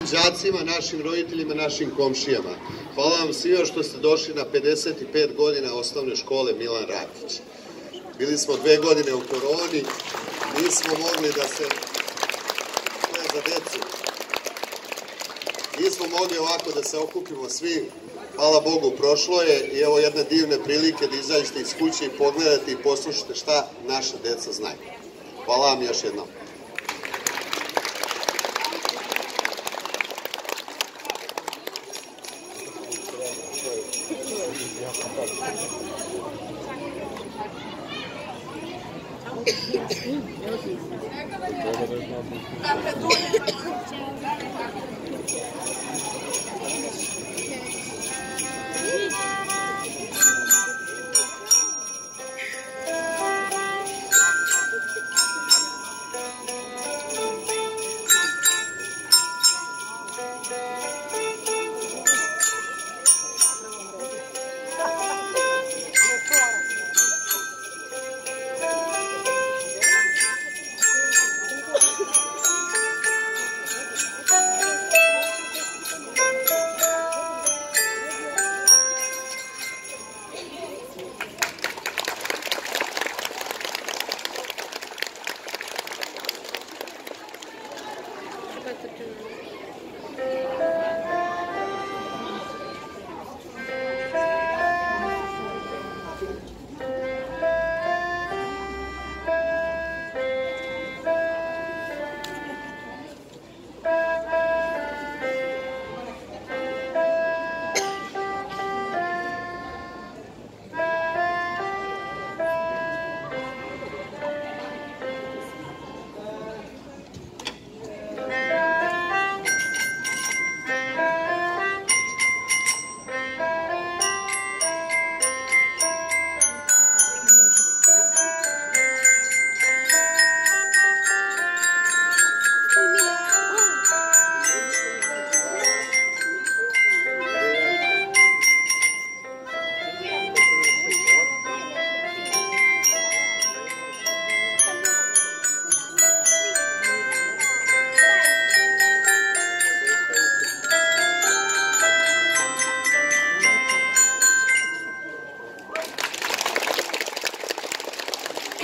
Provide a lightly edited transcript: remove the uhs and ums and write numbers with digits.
đacima, našim roditeljima, našim komšijama. Hvala vam svima što ste došli na 55 godina osnovne škole Milan Rakić. Bili smo 2 godine u koroni, nismo mogli da se... To je za decu. Nismo mogli ovako da se okupimo svi. Hvala Bogu, prošlo je i evo jedne divne prilike da izađete iz kuće i pogledate i poslušate šta naša deca znaju. Hvala vam još jednom.